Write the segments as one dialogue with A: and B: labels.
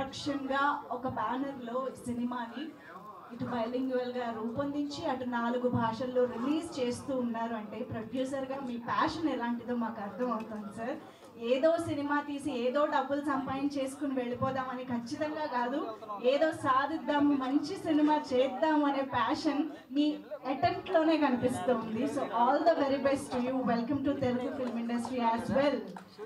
A: ప్రొడక్షన్గా ఒక బ్యానర్లో సినిమాని ఇటు బైలింగ్యువల్గా రూపొందించి అటు 4 భాషల్లో రిలీజ్ చేస్తూ ఉన్నారు అంటే ప్రొడ్యూసర్గా మీ ప్యాషన్ ఎలాంటిదో మాకు అర్థం అవుతుంది సార్. ఏదో సినిమా తీసి ఏదో డబ్బులు సంపాదించేసుకుని వెళ్ళిపోదామని ఖచ్చితంగా కాదు, ఏదో సాధిద్దాము, మంచి సినిమా చేద్దాము అనే ప్యాషన్ మీ అటెంప్ట్లోనే కనిపిస్తుంది. So all the very best you. Welcome to Telugu film industry as well.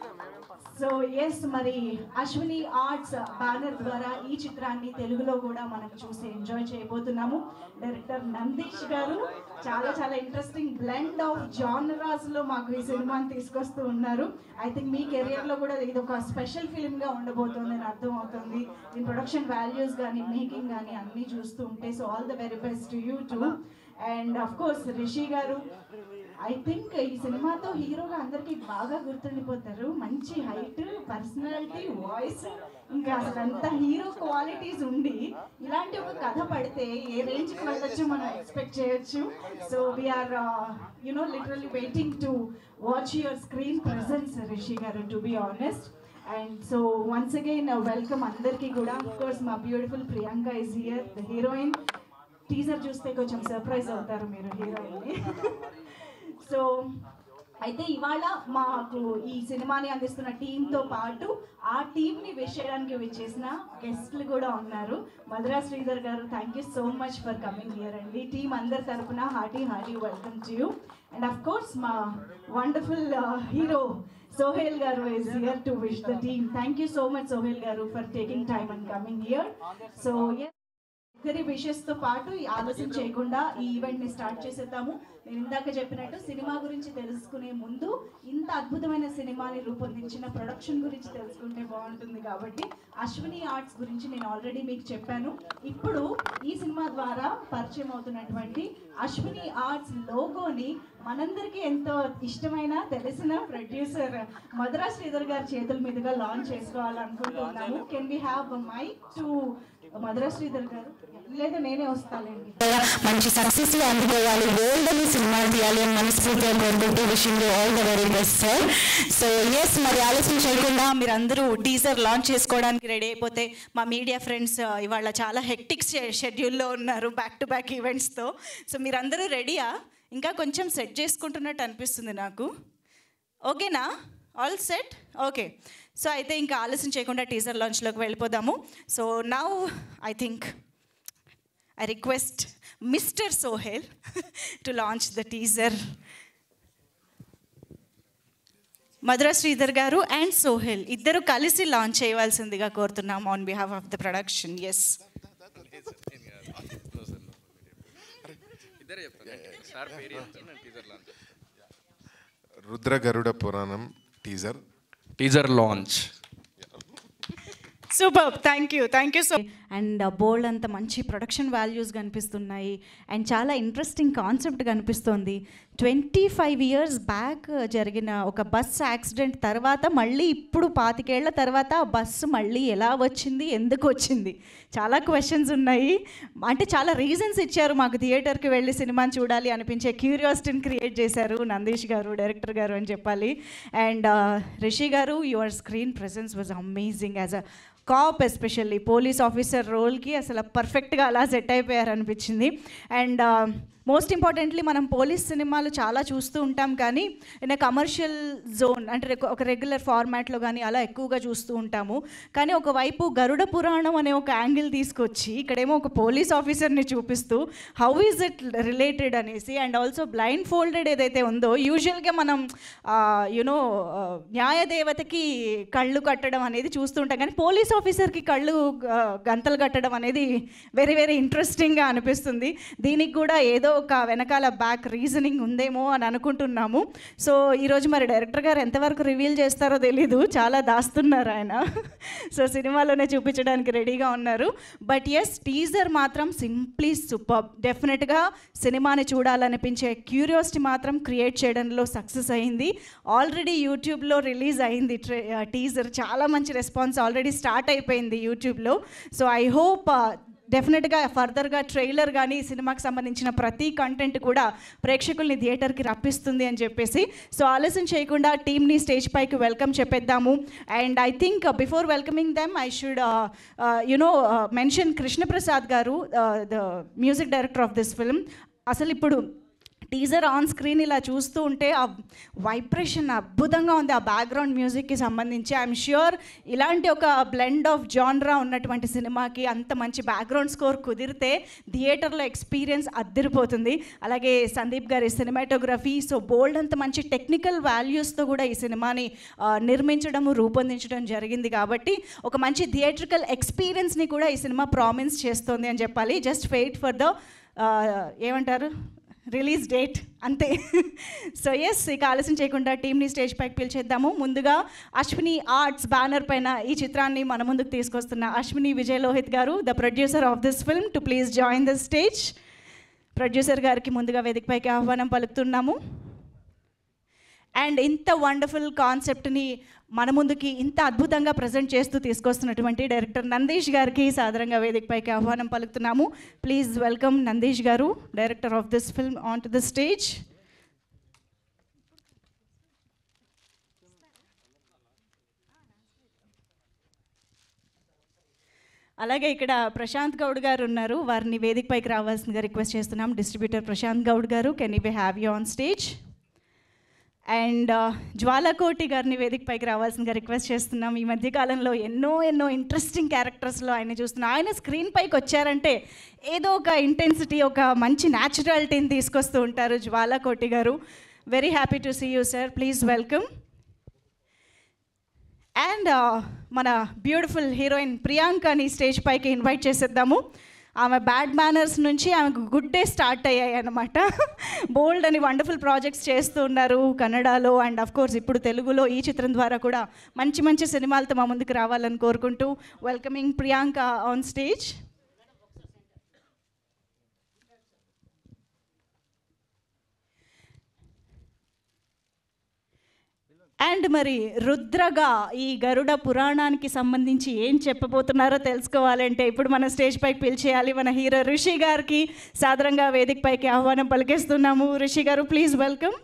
A: So yes, మరి అశ్విని ఆర్ట్స్ బ్యానర్ ద్వారా ఈ చిత్రాన్ని తెలుగులో కూడా మనం చూసి ఎంజాయ్ చేయబోతున్నాము. డైరెక్టర్ నందీష్ గారు చాలా చాలా ఇంట్రెస్టింగ్ బ్లెండ్ ఆఫ్ జానరాస్లో మాకు ఈ సినిమాని తీసుకొస్తూ ఉన్నారు. ఐ థింక్ మీ కెరియర్లో కూడా ఇది ఒక స్పెషల్ ఫిల్మ్గా ఉండబోతుంది అని అర్థం అవుతుంది. దీని ప్రొడక్షన్ వాల్యూస్ కానీ మేకింగ్ కానీ అన్నీ చూస్తూ ఉంటే. So all the very best you too. And of course Rishi garu, I think ఈ సినిమాతో హీరోగా అందరికీ బాగా గుర్తుండిపోతారు. మంచి హైట్, పర్సనాలిటీ, వాయిస్, ఇంకా అసలు అంత హీరో క్వాలిటీస్ ఉండి ఇలాంటి ఒక కథ పడితే ఏ రేంజ్కి వెళ్ళొచ్చు మనం ఎక్స్పెక్ట్ చేయొచ్చు. So we are literally waiting to watch your screen presence Rishi garu, to be honest. And so once again welcome అందరికీ కూడా. ఆఫ్ కోర్స్ మా beautiful Priyanka is here, the heroine. Teaser చూస్తే కొంచెం సర్ప్రైజ్ అవుతారు మీరు హీరోయిన్ని. సో అయితే ఇవాళ మాకు ఈ సినిమాని అందిస్తున్న టీంతో పాటు ఆ టీంని విష్ చేయడానికి విచ్చేసిన గెస్ట్లు కూడా ఉన్నారు. Madhura Sridhar garu, thank you so much for coming here అండి. టీం అందరి తరఫున hearty welcome to you. And of course మా wonderful hero Sohail garu is here to wish the team. Thank you so much Sohail garu for taking time and coming here. So yes, ఇద్దరి విషెస్తో పాటు ఆలస్యం చేయకుండా ఈ ఈవెంట్ని start చేసేద్దాము. నేను ఇందాక చెప్పినట్టు సినిమా గురించి తెలుసుకునే ముందు ఇంత అద్భుతమైన సినిమాని రూపొందించిన ప్రొడక్షన్ గురించి తెలుసుకుంటే బాగుంటుంది. కాబట్టి అశ్విని ఆర్ట్స్ గురించి నేను ఆల్రెడీ మీకు చెప్పాను. ఇప్పుడు ఈ సినిమా ద్వారా పరిచయం అవుతున్నటువంటి అశ్విని ఆర్ట్స్ లోగోని మనందరికీ ఎంతో ఇష్టమైన తెలిసిన ప్రొడ్యూసర్ మధురా శ్రీధర్ గారి చేతుల మీదుగా లాంచ్ చేసుకోవాలనుకుంటున్నాము. Can we have mike to Madhura Sridhar garu? లేదా నేనే వస్తానండి.
B: మంచి సక్సెస్ అందుకోవాలి, వరల్డ్ అని సినిమా తీయాలి అని మనస్ఫూర్తిగా కోరుకుంటూ wishing you all the very best sir. So yes, మరి ఆలస్యం చేయకుండా మీరందరూ టీజర్ లాంచ్ చేసుకోవడానికి రెడీ అయిపోతే మా మీడియా ఫ్రెండ్స్ ఇవాళ చాలా హెక్టిక్ షెడ్యూల్లో ఉన్నారు, బ్యాక్ టు బ్యాక్ ఈవెంట్స్తో. సో మీరందరూ రెడీయా? ఇంకా కొంచెం సెట్ చేసుకుంటున్నట్టు అనిపిస్తుంది నాకు. ఓకేనా? All set? ఓకే. సో అయితే ఇంకా ఆలస్యం చేయకుండా టీజర్ లాంచ్లోకి వెళ్ళిపోదాము. So now I think I request Mr. Sohail to launch the teaser. Madhura Sridhar garu and Sohail iddaru kalisi launch cheyavalsindiga korutunnam on behalf of the production. Yes.
C: Rudra Garuda Puranam teaser launch.
B: Super, thank you so. And బోల్డ్ అంత మంచి production values కనిపిస్తున్నాయి and చాలా interesting concept కనిపిస్తుంది. 25 years back జరిగిన ఒక bus accident తర్వాత మళ్ళీ ఇప్పుడు 25 ఏళ్ల తర్వాత ఆ బస్సు మళ్ళీ ఎలా వచ్చింది, ఎందుకు వచ్చింది, చాలా క్వశ్చన్స్ ఉన్నాయి. అంటే చాలా రీజన్స్ ఇచ్చారు మాకు థియేటర్కి వెళ్ళి సినిమాని చూడాలి అనిపించే క్యూరియాసిటీని క్రియేట్ చేశారు నందీష్ గారు, డైరెక్టర్ గారు అని చెప్పాలి. And Rishi garu, your screen presence was amazing. As a cop especially police officer రోల్కి అసలు పర్ఫెక్ట్గా అలా సెట్ అయిపోయారు అనిపించింది. అండ్ మోస్ట్ ఇంపార్టెంట్లీ మనం పోలీస్ సినిమాలు చాలా చూస్తూ ఉంటాం కానీ ఇన్ కమర్షియల్ జోన్ అంటే ఒక రెగ్యులర్ ఫార్మాట్లో కానీ అలా ఎక్కువగా చూస్తూ ఉంటాము. కానీ ఒకవైపు గరుడ పురాణం అనే ఒక యాంగిల్ తీసుకొచ్చి ఇక్కడేమో ఒక పోలీస్ ఆఫీసర్ని చూపిస్తూ హౌ ఈజ్ ఇట్ రిలేటెడ్ అనేసి అండ్ ఆల్సో బ్లైండ్ ఫోల్డెడ్ ఏదైతే ఉందో యూజువల్గా మనం న్యాయదేవతకి కళ్ళు కట్టడం అనేది చూస్తూ ఉంటాం కానీ పోలీస్ ఆఫీసర్కి కళ్ళు గంతలు కట్టడం అనేది వెరీ వెరీ ఇంట్రెస్టింగ్గా అనిపిస్తుంది. దీనికి కూడా ఏదో ఒక వెనకాల బ్యాక్ రీజనింగ్ ఉందేమో అని అనుకుంటున్నాము. సో ఈరోజు మరి డైరెక్టర్ గారు ఎంతవరకు రివీల్ చేస్తారో తెలీదు, చాలా దాస్తున్నారు ఆయన. సో సినిమాలోనే చూపించడానికి రెడీగా ఉన్నారు. బట్ ఎస్, టీజర్ మాత్రం సింప్లీ సూపర్. డెఫినెట్గా సినిమాని చూడాలనిపించే క్యూరియాసిటీ మాత్రం క్రియేట్ చేయడంలో సక్సెస్ అయింది. ఆల్రెడీ యూట్యూబ్లో రిలీజ్ అయింది టీజర్, చాలా మంచి రెస్పాన్స్ ఆల్రెడీ స్టార్ట్ అయిపోయింది యూట్యూబ్లో. సో ఐ హోప్ డెఫినెట్గా ఫర్దర్గా ట్రైలర్ కానీ సినిమాకి సంబంధించిన ప్రతి కంటెంట్ కూడా ప్రేక్షకుల్ని థియేటర్కి రప్పిస్తుంది అని చెప్పేసి. సో ఆలస్యం చేయకుండా టీమ్ని స్టేజ్ పైకి వెల్కమ్ చెప్పేద్దాము. And I think before welcoming them I should mention Krishnaprasad garu, the music director of this film. అసలు ఇప్పుడు టీజర్ ఆన్ స్క్రీన్ ఇలా చూస్తూ ఉంటే ఆ వైబ్రేషన్ అద్భుతంగా ఉంది ఆ బ్యాక్గ్రౌండ్ మ్యూజిక్కి సంబంధించి. ఐఎమ్ ష్యూర్ ఇలాంటి ఒక బ్లెండ్ ఆఫ్ జాన్రా ఉన్నటువంటి సినిమాకి అంత మంచి బ్యాక్గ్రౌండ్ స్కోర్ కుదిరితే థియేటర్లో ఎక్స్పీరియన్స్ అద్దరిపోతుంది. అలాగే సందీప్ గారి సినిమాటోగ్రఫీ, సో బోల్డ్ అంత మంచి టెక్నికల్ వాల్యూస్తో కూడా ఈ సినిమాని నిర్మించడము రూపొందించడం జరిగింది. కాబట్టి ఒక మంచి థియేట్రికల్ ఎక్స్పీరియన్స్ని కూడా ఈ సినిమా ప్రామిస్ చేస్తుంది అని చెప్పాలి. జస్ట్ వెయిట్ ఫర్ ద ఏమంటారు రిలీజ్ డేట్ అంతే. సో ఎస్, ఇక ఆలస్యం చేయకుండా టీమ్ని స్టేజ్ పైకి పిలిచేద్దాము. ముందుగా అశ్విని ఆర్ట్స్ బ్యానర్ పైన ఈ చిత్రాన్ని మన ముందుకు తీసుకొస్తున్న Ashwini Vijay Lohith garu, the producer of this film, to please join the stage. Producer గారికి ముందుగా వేదికపైకి ఆహ్వానం పలుకుతున్నాము. అండ్ ఇంత వండర్ఫుల్ కాన్సెప్ట్ని మన ముందుకి ఇంత అద్భుతంగా ప్రజెంట్ చేస్తూ తీసుకొస్తున్నటువంటి డైరెక్టర్ నందీష్ గారికి సాదరంగా వేదికపైకి ఆహ్వానం పలుకుతున్నాము. Please welcome Nandeesh garu, director of this film, on to the stage. అలాగే ఇక్కడ ప్రశాంత్ గౌడ్ గారు ఉన్నారు, వారిని వేదికపైకి రావాల్సిందిగా రిక్వెస్ట్ చేస్తున్నాం. Distributor Prashanth Goud garu, can we have you on stage. And Jwalakoti గారిని వేదికపైకి రావాల్సిందిగా రిక్వెస్ట్ చేస్తున్నాం. ఈ మధ్యకాలంలో ఎన్నో ఇంట్రెస్టింగ్ క్యారెక్టర్స్లో ఆయన చూస్తున్నాం. ఆయన స్క్రీన్ పైకి వచ్చారంటే ఏదో ఒక ఇంటెన్సిటీ, ఒక మంచి న్యాచురాలిటీని తీసుకొస్తూ ఉంటారు Jwalakoti garu. Very happy to see you sir, please welcome. And మన బ్యూటిఫుల్ హీరోయిన్ ప్రియాంకని స్టేజ్ పైకి ఇన్వైట్ చేసేద్దాము. ఆమె బ్యాడ్ మేనర్స్ నుంచి ఆమెకు గుడ్ డే స్టార్ట్ అయ్యాయి అన్నమాట. బోల్డ్ అని వండర్ఫుల్ ప్రాజెక్ట్స్ చేస్తూ ఉన్నారు కన్నడలో అండ్ అఫ్ కోర్స్ ఇప్పుడు తెలుగులో. ఈ చిత్రం ద్వారా కూడా మంచి సినిమాలతో మా ముందుకు రావాలని కోరుకుంటూ welcoming Priyanka on stage. And మరి రుద్రగా ఈ గరుడ పురాణానికి సంబంధించి ఏం చెప్పబోతున్నారో తెలుసుకోవాలంటే ఇప్పుడు మన స్టేజ్ పైకి పిలిచేయాలి మన హీరో రిషి గారికి. సాదరంగా వేదిక పైకి ఆహ్వానం పలికేస్తున్నాము. Rishi garu, please welcome.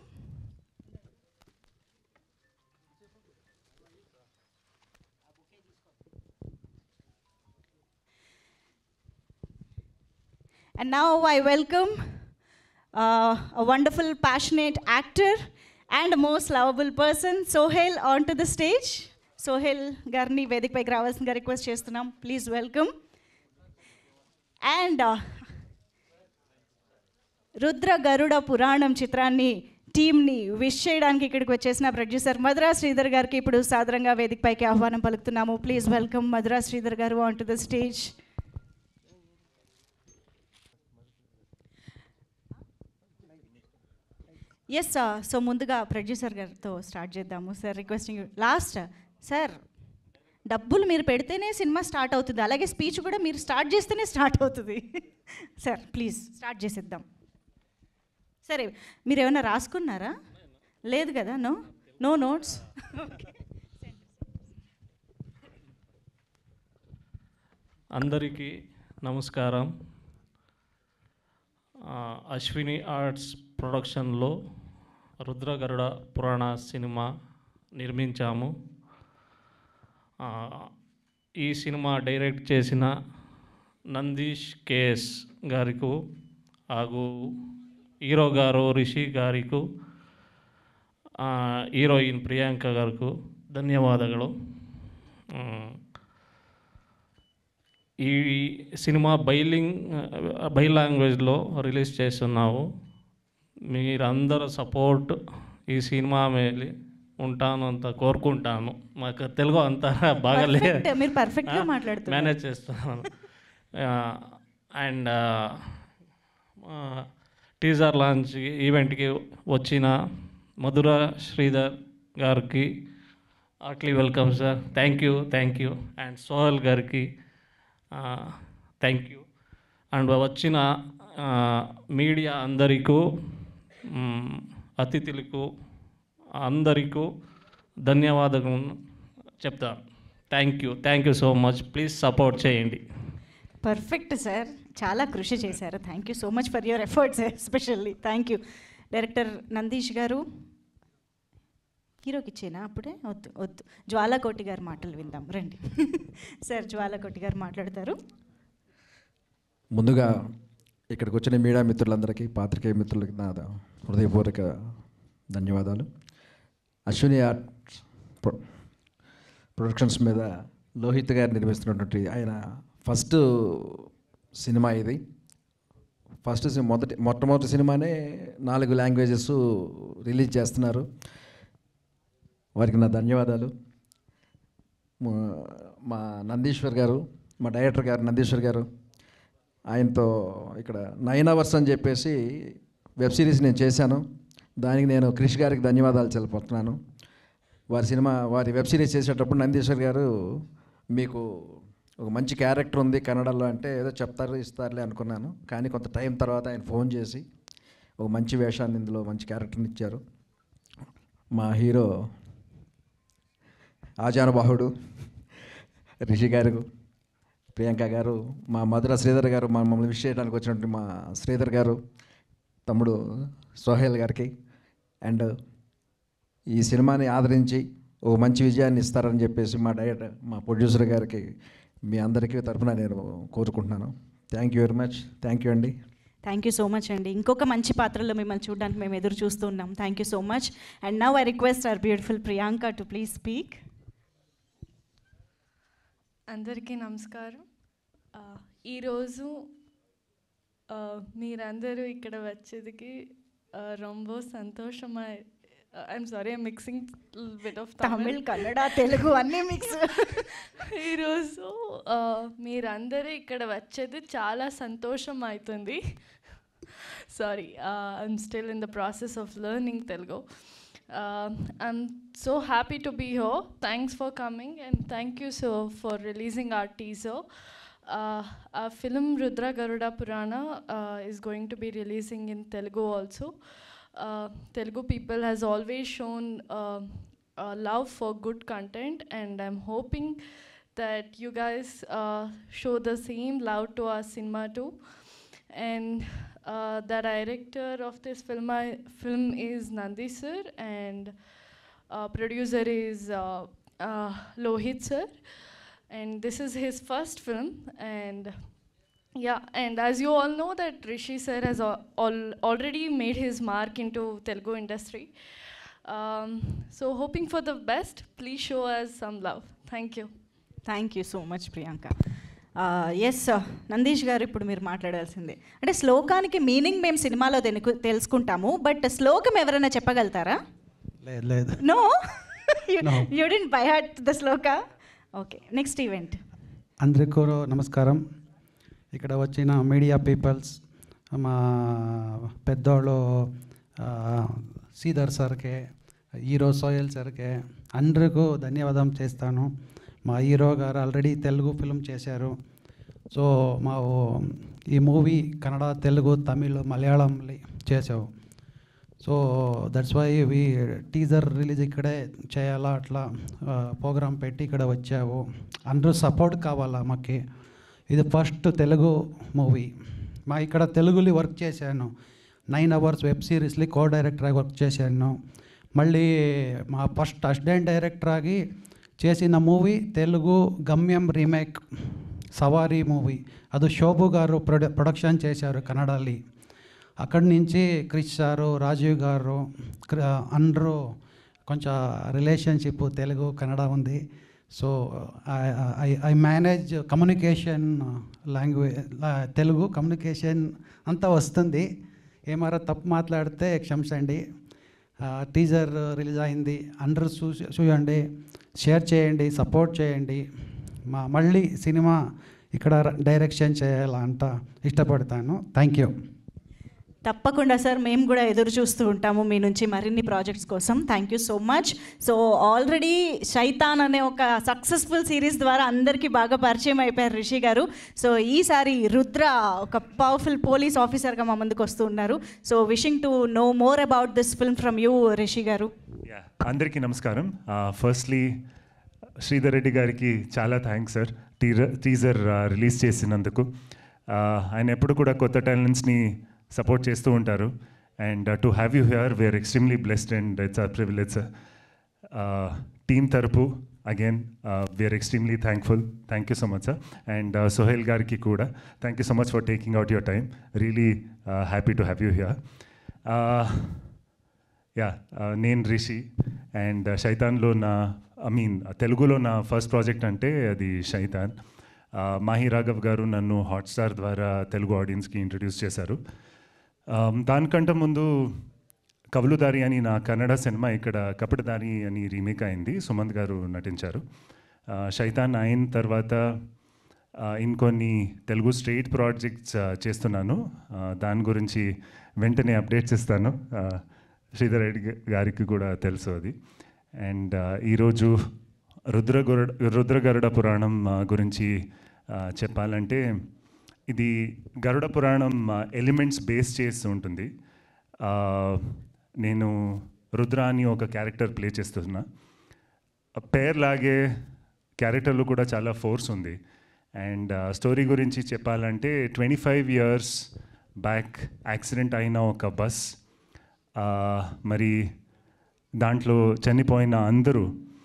B: And now I welcome a wonderful, passionate actor and most lovable person, Sohail, onto the stage. Sohail garni vedik payiki ravalsinదిగా రిక్వెస్ట్ చేస్తున్నాం. Please welcome. And Rudra Garuda Puranam చిత్రాన్ని టీమ్ని విష్ చేయడానికి ఇక్కడికి వచ్చేసిన ప్రొడ్యూసర్ మధురా శ్రీధర్ గారికి ఇప్పుడు సాదరంగా వేదిక పైకి ఆహ్వానం పలుకుతున్నాము. Please welcome Madhura Sridhar garu on to the stage. Yes sir, so ముందుగా ప్రొడ్యూసర్ గారితో స్టార్ట్ చేద్దాము. సార్ రిక్వెస్టింగ్ లాస్ట్ సార్, డబ్బులు మీరు పెడితేనే సినిమా స్టార్ట్ అవుతుంది, అలాగే స్పీచ్ కూడా మీరు స్టార్ట్ చేస్తేనే స్టార్ట్ అవుతుంది. సార్ ప్లీజ్ స్టార్ట్ చేసేద్దాం. సరే, మీరు ఏమైనా రాసుకున్నారా? లేదు కదా? No notes.
D: అందరికీ నమస్కారం. అశ్విని ఆర్ట్స్ ప్రొడక్షన్లో రుద్ర గరుడ పురాణ సినిమా నిర్మించాము. ఈ సినిమా డైరెక్ట్ చేసిన నందీష్ కేఎస్ గారికి ಹಾಗೂ హీరో గారు రిషి గారికి, హీరోయిన్ ప్రియాంక గారికి ధన్యవాదాలు. ఈ సినిమా బై లాంగ్వేజ్లో రిలీజ్ చేస్తున్నాము. మీరందరూ సపోర్ట్ ఈ సినిమా మీద ఉంటాను అంత కోరుకుంటాను. మాకు తెలుగు అంత బాగాలేదు,
B: మీరు పర్ఫెక్ట్గా మాట్లాడుతున్నారు,
D: మేనేజ్ చేస్తున్నాను. అండ్ టీజర్ లాంచ్ ఈవెంట్కి వచ్చిన మధురా శ్రీధర్ గారికి heartly welcome sir. Thank you. And Sohel గారికి థ్యాంక్ యూ. అండ్ వచ్చిన మీడియా అందరికీ, అతిథులకు అందరికీ ధన్యవాదాలు చెప్తాను. Thank you so much. Please support చేయండి.
B: పర్ఫెక్ట్ సార్, చాలా కృషి చేశారు. Thank you so much for your efforts especially. Thank you. Director Nandish గారు, హీరోకి ఇచ్చేనా అప్పుడే? వద్దు వద్దు, జ్వాలాకోటి గారి మాటలు విందాం రండి. సార్, జ్వాలాకోటి గారు మాట్లాడతారు.
E: ముందుగా ఇక్కడికి వచ్చిన మీడియా మిత్రులందరికీ, పాత్రికేయ మిత్రులకి నా హృదయపూర్వక ధన్యవాదాలు. అశ్విని ఆర్ట్స్ ప్రొడక్షన్స్ మీద లోహిత్ గారు నిర్మిస్తున్నటువంటి ఆయన ఫస్ట్ సినిమా ఇది. మొట్టమొదటి సినిమానే 4 లాంగ్వేజెస్ రిలీజ్ చేస్తున్నారు. వారికి నా ధన్యవాదాలు. మా నందీశ్వర్ గారు, మా డైరెక్టర్ గారు నందీశ్వర్ గారు, ఆయనతో ఇక్కడ 9 అవర్స్ అని చెప్పేసి వెబ్ సిరీస్ నేను చేశాను. దానికి నేను క్రిష్ గారికి ధన్యవాదాలు తెలుపుతున్నాను. వారి వెబ్ సిరీస్ చేసేటప్పుడు నందీశ్వర్ గారు, మీకు ఒక మంచి క్యారెక్టర్ ఉంది కన్నడలో అంటే ఏదో ఇస్తారులే అనుకున్నాను. కానీ కొంత టైం తర్వాత ఆయన ఫోన్ చేసి ఒక మంచి వేషాన్ని, ఇందులో మంచి క్యారెక్టర్ని ఇచ్చారు. మా హీరో ఆజానుబాహుడు రిషి గారు, ప్రియాంక గారు, మా మధుర శ్రీధర్ గారు, మమ్మల్ని విష్ చేయడానికి వచ్చినటువంటి మా శ్రీధర్ గారు, తమ్ముడు సోహెల్ గారికి, అండ్ ఈ సినిమాని ఆదరించి ఓ మంచి విజయాన్ని ఇస్తారని చెప్పేసి మా ప్రొడ్యూసర్ గారికి, మీ అందరికీ తరఫున నేను కోరుకుంటున్నాను. Thank you very much. Thank you అండి.
B: థ్యాంక్ యూ సో మచ్ అండి. ఇంకొక మంచి పాత్రలో మిమ్మల్ని చూడడానికి మేము ఎదురు చూస్తూ ఉన్నాం. Thank you so much. And now I request our beautiful Priyanka to please speak.
F: అందరికీ నమస్కారం. ఈరోజు మీరందరూ ఇక్కడ వచ్చేదికి రొంబో సంతోషమై. I'm sorry, I'm mixing bit of
B: Tamil, Kannada, Telugu అన్నీ మిక్స్.
F: ఈరోజు మీరందరూ ఇక్కడ వచ్చేది చాలా సంతోషం అవుతుంది. Sorry, I'm still in the process of learning Telugu. I'm so happy to be here. Thanks for coming and thank you so for releasing our teaser. Our film Rudra Garuda Purana is going to be releasing in Telugu also. Telugu people has always shown love for good content, and I'm hoping that you guys show the same love to our cinema too. And the director of this film is Nandi sir, and producer is Lohit sir, and this is his first film. And yeah, and as you all know that Rishi sir has already made his mark into Telugu industry. So hoping for the best. Please show us some love. Thank you.
B: Thank you so much Priyanka. Yes Nandish గారు, ఇప్పుడు మీరు మాట్లాడాల్సిందే. అంటే శ్లోకానికి meaning మేము సినిమాలో తెలుసుకుంటాము, but శ్లోకం ఎవరైనా చెప్పగలుగుతారా?
G: లేదు.
B: No, you didn't by heart the shloka. Okay, next event.
G: అందరికీ నమస్కారం. ఇక్కడ వచ్చిన మీడియా పీపుల్స్, మా పెద్దోళ్ళు శ్రీధర్ సార్కే, హీరో సోహెల్ సార్కే అందరికీ ధన్యవాదం చేస్తాను. మా హీరో గారు ఆల్రెడీ తెలుగు ఫిల్మ్ చేశారు. సో మా ఈ మూవీ కన్నడ, తెలుగు, తమిళ్, మలయాళం చేసావు. So that's why we teaser release ఇక్కడే చేయాలా, అట్లా ప్రోగ్రామ్ పెట్టి ఇక్కడ వచ్చావు. అందరూ సపోర్ట్ కావాలా మాకు. ఇది ఫస్ట్ తెలుగు మూవీ. మా ఇక్కడ తెలుగులో వర్క్ చేశాను. 9 అవర్స్ వెబ్ సిరీస్లో కో డైరెక్టర్గా వర్క్ చేశాను. మళ్ళీ మా ఫస్ట్ అసిస్టెంట్ డైరెక్టర్ ఆగి చేసిన మూవీ తెలుగు గమ్యం రీమేక్ సవారీ మూవీ. అది శోభు గారు ప్రొడక్షన్ చేశారు కన్నడలో. అక్కడి నుంచి క్రిష్ సారు, రాజీవ్ గారు అందరూ కొంచెం రిలేషన్షిప్ తెలుగు కన్నడ ఉంది. So I manage communication language, Telugu communication అంతా వస్తుంది. ఏమారా తప్పు మాట్లాడితే క్షమించండి. టీజర్ రిలీజ్ అయింది, అందరూ చూడండి, షేర్ చేయండి, సపోర్ట్ చేయండి. మళ్ళీ సినిమా ఇక్కడ డైరెక్షన్ చేయాలంట ఇష్టపడతాను. Thank you.
B: తప్పకుండా సార్, మేము కూడా ఎదురు చూస్తూ ఉంటాము మీ నుంచి మరిన్ని ప్రాజెక్ట్స్ కోసం. Thank you so much. So already Shaitan అనే ఒక సక్సెస్ఫుల్ సిరీస్ ద్వారా అందరికీ బాగా పరిచయం అయిపోయారు రిషి గారు. సో ఈసారి రుద్ర ఒక పవర్ఫుల్ పోలీస్ ఆఫీసర్గా మా ముందుకు వస్తూ ఉన్నారు. So wishing to know more about this film from you Rishi గారు.
H: అందరికీ నమస్కారం. ఫస్ట్లీ శ్రీధర్ రెడ్డి గారికి చాలా థ్యాంక్స్ సార్, టీజర్ రిలీజ్ చేసినందుకు. ఆయన ఎప్పుడు కూడా కొత్త టాలెంట్స్ని సపోర్ట్ చేస్తూ ఉంటారు. And to have you here we are extremely blessed and it's our privilege sir. Team తరపు again we are extremely thankful. Thank you so much sir. And Sohel గారికి కూడా thank you so much for taking out your time. Really happy to have you here. నేను Rishi and శైతాన్లో తెలుగులో నా first project అంటే అది శైతాన్. మాహి రాఘవ్ గారు నన్ను హాట్స్టార్ ద్వారా తెలుగు ఆడియన్స్కి ఇంట్రడ్యూస్ చేశారు. దానికంటే ముందు కవలుదారి అని నా కన్నడ సినిమా ఇక్కడ కపటదారి అని రీమేక్ అయింది, సుమంత్ గారు నటించారు. శైతాన్ అయిన తర్వాత ఇంకొన్ని తెలుగు స్ట్రైట్ ప్రాజెక్ట్స్ చేస్తున్నాను. దాని గురించి వెంటనే అప్డేట్స్ ఇస్తాను. శ్రీధర్ రెడ్డి గారికి కూడా తెలుసు అది. అండ్ ఈరోజు రుద్ర గరుడ పురాణం గురించి చెప్పాలంటే ఇది గరుడ పురాణం ఎలిమెంట్స్ బేస్ చేస్తూ ఉంటుంది. నేను రుద్ర అని ఒక క్యారెక్టర్ ప్లే చేస్తున్నా. పేర్లాగే క్యారెక్టర్లో కూడా చాలా ఫోర్స్ ఉంది. అండ్ స్టోరీ గురించి చెప్పాలంటే 25 years బ్యాక్ యాక్సిడెంట్ అయిన ఒక బస్, మరి దాంట్లో చనిపోయిన అందరూ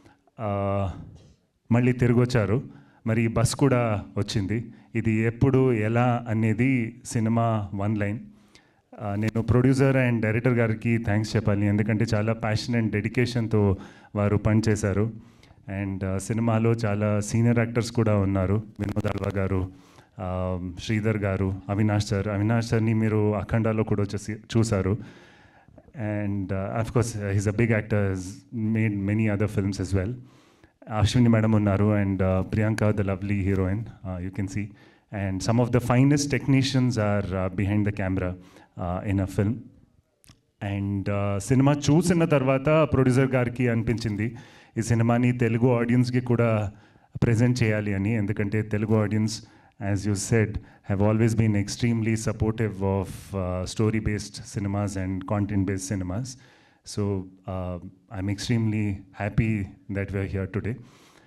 H: మళ్ళీ తిరిగి వచ్చారు. మరి బస్ కూడా వచ్చింది. ఇది ఎప్పుడు ఎలా అనేది సినిమా 1 line. నేను ప్రొడ్యూసర్ అండ్ డైరెక్టర్ గారికి థ్యాంక్స్ చెప్పాలి, ఎందుకంటే చాలా ప్యాషన్ అండ్ డెడికేషన్తో వారు పనిచేశారు. అండ్ సినిమాలో చాలా సీనియర్ యాక్టర్స్ కూడా ఉన్నారు. వినోద్ అల్వా గారు, శ్రీధర్ గారు, అవినాష్ సార్ని మీరు అఖండాలో కూడా చూశారు. And of course he's a big actor, he's made many other films as well. Ashwini madam ఉన్నారు and Priyanka the lovely heroine, you can see. And some of the finest technicians are behind the camera in a film. And cinema చూసిన తర్వాత producer గారికి అనిపించింది ఈ సినిమాని తెలుగు ఆడియన్స్కి కూడా present చేయాలి అని, ఎందుకంటే Telugu audience, as you said, have always been extremely supportive of story-based cinemas and content-based cinemas. So I'm extremely happy that we're here today.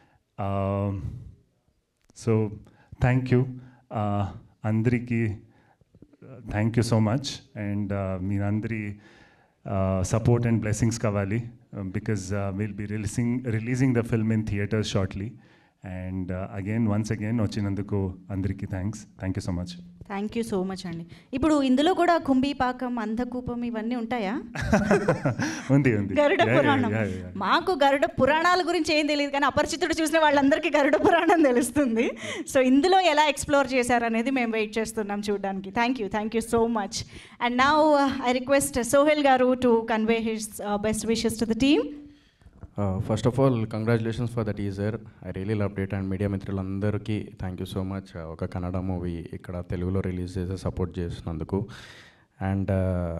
H: So thank you. Andriki, thank you so much. And మీ అందరి support and blessings kavali, because we'll be releasing the film in theaters shortly. And once again వచ్చినందుకు అందరికీ thank you so much.
B: Thank you so much అండి. ఇప్పుడు ఇందులో కూడా కుంభీపాకం, అంధకూపం ఇవన్నీ ఉంటాయా?
H: ఉంది.
B: గరుడ పురాణం. మాకు గరుడ పురాణాల గురించి ఏం తెలియదు, కానీ అపరిచితుడు చూసిన వాళ్ళందరికీ గరుడ పురాణం తెలుస్తుంది. సో ఇందులో ఎలా ఎక్స్ప్లోర్ చేశారనేది మేము వెయిట్ చేస్తున్నాం చూడడానికి. Thank you so much. And now I request Sohel గారు to convey his best wishes to the team.
C: First of all congratulations for the teaser. I really loved it. And media మిత్రులందరికీ thank you so much. ఒక Kannada movie ఇక్కడ తెలుగులో release చేసి support చేసినందుకు. And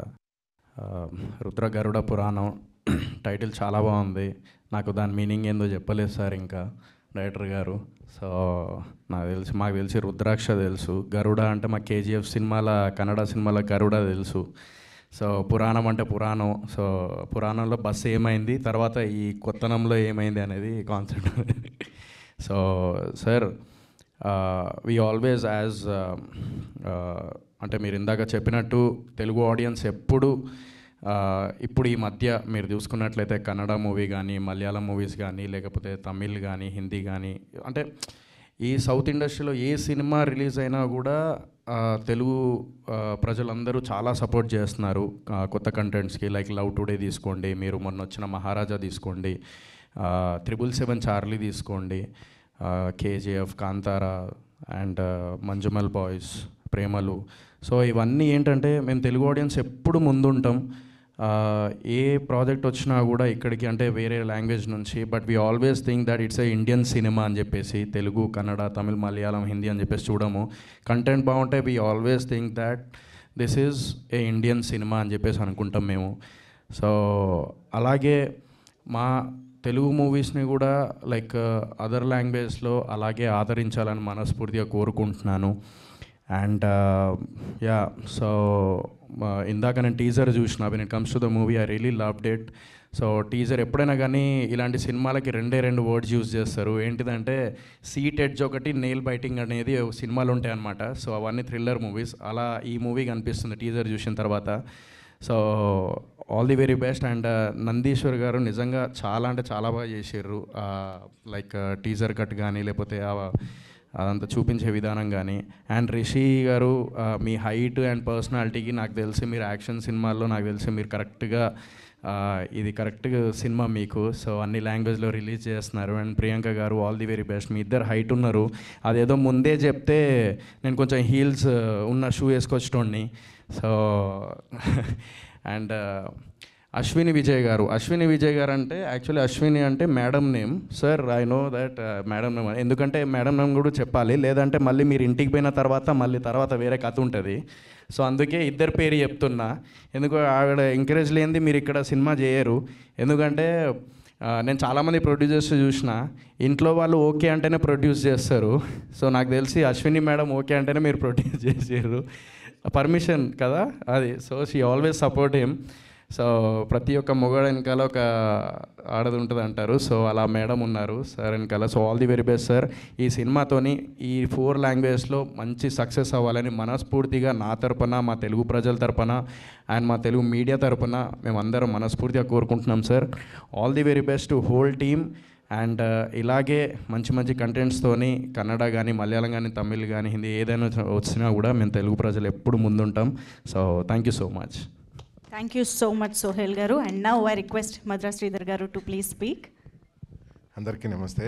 C: Rudra Garuda Puranam title చాలా బాగుంది. నాకు దాని మీనింగ్ ఏందో చెప్పలేదు సార్ ఇంకా డైరెక్టర్ గారు. సో మాకు తెలిసి రుద్రాక్ష తెలుసు, గరుడ అంటే మా కేజీఎఫ్ సినిమాల కన్నడ సినిమాల గరుడ తెలుసు. సో పురాణం అంటే పురాణం. సో పురాణంలో బస్సు ఏమైంది, తర్వాత ఈ కొత్తనంలో ఏమైంది అనేది concept. So sir, we always as అంటే మీరు ఇందాక చెప్పినట్టు తెలుగు ఆడియన్స్ ఎప్పుడు ఇప్పుడు ఈ మధ్య మీరు చూసుకున్నట్లయితే కన్నడ మూవీ కానీ, మలయాళం మూవీస్ కానీ, లేకపోతే తమిళ్ కానీ, హిందీ కానీ, అంటే ఈ సౌత్ ఇండస్ట్రీలో ఏ సినిమా రిలీజ్ అయినా కూడా తెలుగు ప్రజలందరూ చాలా సపోర్ట్ చేస్తున్నారు కొత్త కంటెంట్స్కి. లైక్ లవ్ టుడే తీసుకోండి, మీరు మొన్న వచ్చిన మహారాజా తీసుకోండి, 777 చార్లీ తీసుకోండి, KGF, Kantara and Manjummel boys, Premalu. So ఇవన్నీ ఏంటంటే మేము తెలుగు ఆడియన్స్ ఎప్పుడు ముందుంటాం. ఏ ప్రాజెక్ట్ వచ్చినా కూడా ఇక్కడికి, అంటే వేరే లాంగ్వేజ్ నుంచి, but we always think that it's a Indian cinema అని చెప్పేసి, తెలుగు, కన్నడ, తమిళ్, మలయాళం, హిందీ అని చెప్పేసి చూడము. కంటెంట్ బాగుంటే we always think that this is a Indian cinema అని చెప్పేసి అనుకుంటాం మేము. సో అలాగే మా తెలుగు మూవీస్ని కూడా లైక్ అదర్ లాంగ్వేజ్లో అలాగే ఆదరించాలని మనస్ఫూర్తిగా కోరుకుంటున్నాను. అండ్ సో ఇందాక నేను టీజర్ చూసిన, when it comes to the movie I really loved it. So teaser ఎప్పుడైనా కానీ ఇలాంటి సినిమాలకి రెండు వర్డ్స్ యూజ్ చేస్తారు. ఏంటిదంటే సీట్ ఎడ్జ్ ఒకటి, నెయిల్ బైటింగ్ అనేది సినిమాలు ఉంటాయి అన్నమాట. సో అవన్నీ థ్రిల్లర్ మూవీస్. అలా ఈ మూవీ కనిపిస్తుంది టీజర్ చూసిన తర్వాత. So all the very best. And Nandishwar గారు నిజంగా చాలా అంటే చాలా బాగా చేసారు. లైక్ టీజర్ కట్ కానీ లేకపోతే అదంతా చూపించే విధానం కానీ. అండ్ రిషి గారు మీ హైట్ అండ్ పర్సనాలిటీకి నాకు తెలిసి మీరు యాక్షన్ సినిమాల్లో నాకు తెలిసి మీరు కరెక్ట్గా ఇది కరెక్ట్ సినిమా మీకు. సో అన్ని లాంగ్వేజ్లో రిలీజ్ చేస్తున్నారు. అండ్ ప్రియాంక గారు ఆల్ ది వెరీ బెస్ట్. మీ ఇద్దరు హైట్ ఉన్నారు. అదేదో ముందే చెప్తే నేను కొంచెం హీల్స్ ఉన్న షూ వేసుకొచ్చేటోడిని. సో అండ్ అశ్విని విజయ్ గారు అంటే యాక్చువల్లీ అశ్విని అంటే madam name. Sir I know that madam name, ఎందుకంటే మేడం నేమ్ కూడా చెప్పాలి, లేదంటే మళ్ళీ మీరు ఇంటికి పోయిన తర్వాత వేరే కథ ఉంటుంది. సో అందుకే ఇద్దరు పేరు చెప్తున్నా. ఎందుకు ఆవిడ ఎంకరేజ్ లేనిది మీరు ఇక్కడ సినిమా చేయరు. ఎందుకంటే నేను చాలామంది ప్రొడ్యూసర్స్ చూసిన, ఇంట్లో వాళ్ళు ఓకే అంటేనే ప్రొడ్యూస్ చేస్తారు. సో నాకు తెలిసి అశ్విని మేడం ఓకే అంటేనే మీరు ప్రొడ్యూస్ చేసారు, పర్మిషన్ కదా అది. So she always support him. So ప్రతి ఒక్క మొగాడు వెనకాల ఒక ఆడది ఉంటుంది అంటారు. సో అలా మేడం ఉన్నారు సార్ వెనకాల. So all the very best sir. ఈ సినిమాతోని ఈ 4 లాంగ్వేజ్లో మంచి సక్సెస్ అవ్వాలని మనస్ఫూర్తిగా నా తరపున, మా తెలుగు ప్రజల తరపున అండ్ మా తెలుగు మీడియా తరపున మేమందరం మనస్ఫూర్తిగా కోరుకుంటున్నాం sir. All the very best to whole team. And ఇలాగే మంచి కంటెంట్స్తోని కన్నడ కానీ, మలయాళం కానీ, తమిళ్ కానీ, హిందీ ఏదైనా వచ్చినా కూడా మేము తెలుగు ప్రజలు ఎప్పుడు ముందుంటాం. So thank you so much.
B: Thank you so much Sohel గారు. And now I request Madhura Sridhar గారు టు ప్లీజ్ స్పీక్.
I: అందరికీ నమస్తే.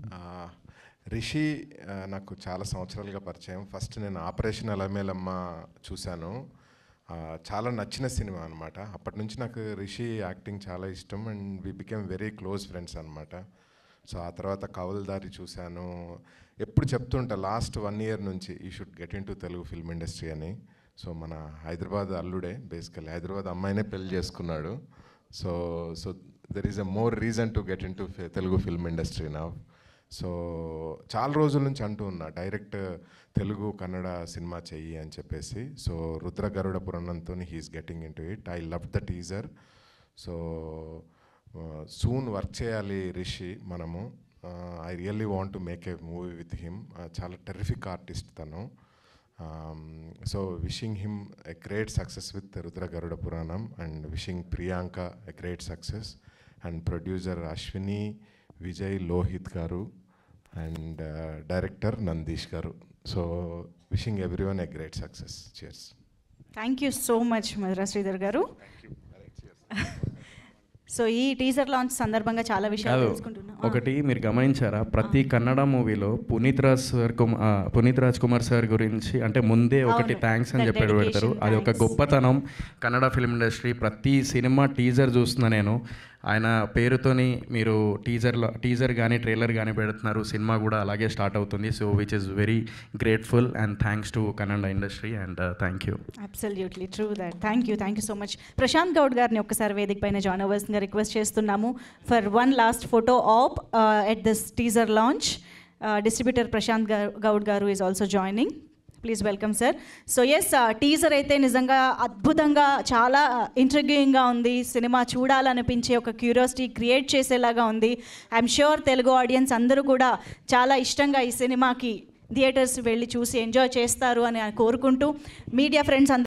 I: రిషి నాకు చాలా సంవత్సరాలుగా పరిచయం. ఫస్ట్ నేను ఆపరేషన్ అలమేలమ్మ చూశాను, చాలా నచ్చిన సినిమా అనమాట. అప్పటి నుంచి నాకు రిషి యాక్టింగ్ చాలా ఇష్టం and we became very close friends అనమాట. సో ఆ తర్వాత కవల్దారి చూశాను. ఎప్పుడు చెప్తుంటా లాస్ట్ 1 year నుంచి you should get into Telugu film industry అని. సో మన హైదరాబాద్ అల్లుడే, బేసికల్లీ హైదరాబాద్ అమ్మాయినే పెళ్లి చేసుకున్నాడు. So there is a more reason to get into Telugu film industry నా. సో చాలా రోజుల నుంచి అంటూ ఉన్నా డైరెక్ట్ తెలుగు కన్నడ సినిమా చెయ్యి అని చెప్పేసి. సో రుద్ర గరుడ పురాణంతో he's getting into it. I love the teaser. So soon work చేయాలి రిషి మనము. I really want to make a movie with him. చాలా టెర్రిఫిక్ ఆర్టిస్ట్ తను. So wishing him a great success with Rudra Garuda Puranam and wishing Priyanka a great success and producer Ashwini Vijay Lohit Garu and director Nandish Garu. So wishing everyone a great success. Cheers.
B: Thank you so much Madhura Sridhar గారు. So ఈ teaser launch సందర్భంగా చాలా విషయాలు తెలుసుకుంటున్నాం.
C: ఒకటి మీరు గమనించారా, ప్రతి కన్నడ మూవీలో పునీత్ రాజ్ కుమార్ సార్ గురించి అంటే ముందే ఒకటి థ్యాంక్స్ అని చెప్పి పెడతారు. అది ఒక గొప్పతనం కన్నడ ఫిల్మ్ ఇండస్ట్రీ. ప్రతి సినిమా టీజర్ చూస్తున్నా నేను, ఆయన పేరుతోని మీరు టీజర్ కానీ ట్రైలర్ కానీ పెడుతున్నారు. సినిమా కూడా అలాగే స్టార్ట్ అవుతుంది. So which is very grateful and thanks to Kannada industry and thank you.
B: Absolutely true that. Thank you so much. Prashanth Goud గారిని ఒక్కసారి వేదిక పైన జాయిన్ అవ్వాల్సిందిగా రిక్వెస్ట్ చేస్తున్నాము for one last photo op at this teaser launch. Distributor Prashanth Goud గారు is also joining. Please welcome sir. So yes, teaser అయితే నిజంగా అద్భుతంగా చాలా ఇంట్రిగ్యూయింగ్గా ఉంది. సినిమా చూడాలనిపించే ఒక క్యూరియాసిటీ క్రియేట్ చేసేలాగా ఉంది. ఐఎమ్ ష్యూర్ తెలుగు ఆడియన్స్ అందరూ కూడా చాలా ఇష్టంగా ఈ సినిమాకి థియేటర్స్ వెళ్ళి చూసి ఎంజాయ్ చేస్తారు అని కోరుకుంటూ మీడియా ఫ్రెండ్స్